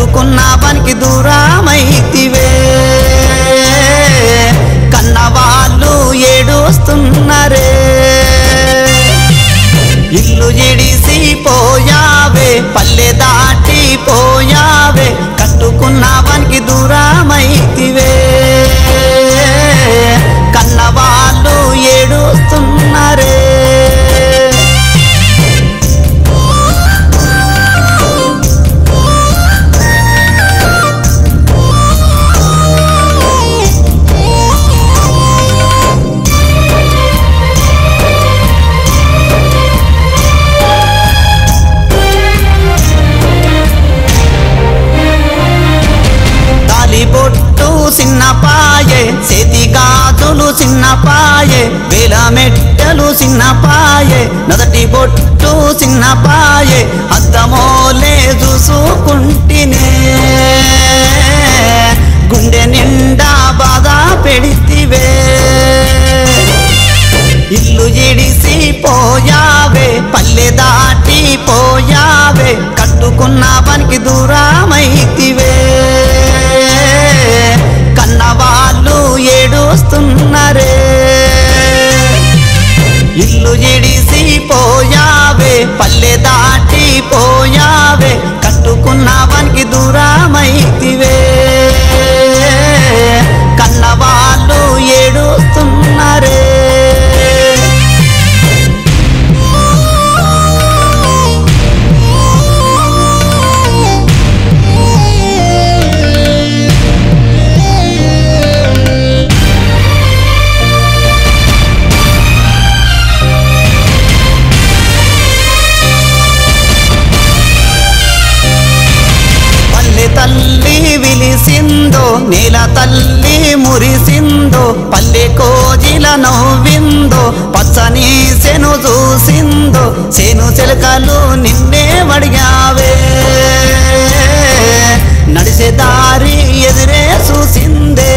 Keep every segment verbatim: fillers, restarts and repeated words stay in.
కట్టుకున్నావనికి దూరమైతివే కన్నవాళ్ళు ఏడుస్తున్నరే ఇల్లు ఇడిసి పోయావే పల్లె దాటి పోయావే కట్టుకున్నావనికి దూరమైతివే కన్నవాళ్ళు ఏడుస్తున్నరే బొట్టు చిన్న పాయే చేతి గాజులు చిన్న పాయే వేల మెట్టెలు చిన్న పాయే నదటి బొట్టు చిన్న పాయే అద్దమోలే చూసుకుంటినే గుండె నిండా బాధ పెడితివే ఇల్లు ఇడిసి పోయావే పల్లె దాటి పోయావే కట్టుకున్నావనికి దూరమైతివే కన్నవాళ్ళు ఏడుస్తున్నరే ఇల్లు ఇడిసి పోయావే పల్లె దాటి పోయావే కట్టుకున్నావనికి దూరమైతివే కన్నవాళ్ళు ఏడుస్తున్నరే తల్లి విలిసిందో నేల తల్లి మురిసిందో పల్లె కోజిల నవ్విందో పచ్చని సెను చూసిందో సేను చెలకలు నిన్నే వడిగావే నడిసే దారి ఎదురే చూసిందే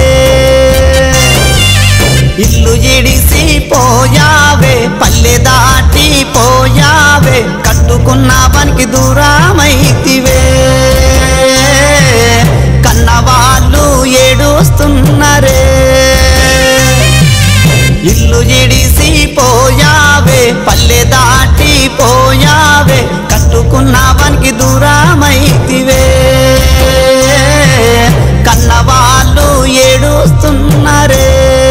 ఇల్లు ఇడిసి పోయావే పల్లె దాటి పోయావే కట్టుకున్నావనికి దూరమైతివే కన్నవాళ్ళు ఏడుస్తున్నరే ఇల్లు ఇడిసి పోయావే పల్లె దాటి పోయావే కట్టుకున్నావనికి దూరమైతివే కన్నవాళ్ళు ఏడుస్తున్నరే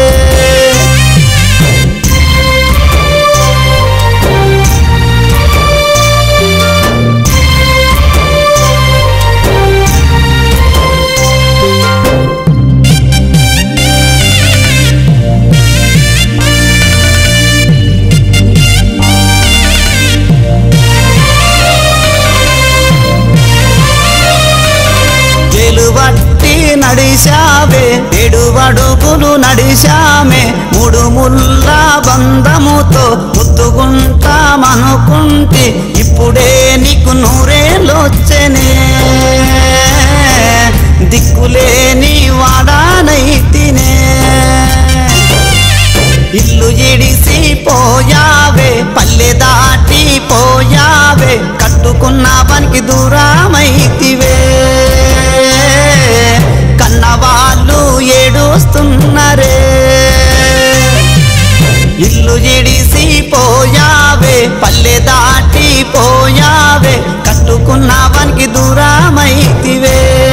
వట్టి నడిశావే ఏడు అడుగులు నడిశామే మూడు ముళ్ళ బంధముతో ముద్దుకుంటామనుకుంటే ఇప్పుడే నీకు నూరేళ్ళొచ్చెనే దిక్కులేని వాడానైతినే ఇల్లు ఇడిసి పోయావే పల్లె దాటి పోయావే కట్టుకున్నావనికి దూరమైతివే కన్నవాళ్ళు ఏడుస్తున్నరే ఇల్లు ఇడిసి పోయావే పల్లె దాటి పోయావే కట్టుకున్నావనికి దూరమైతివే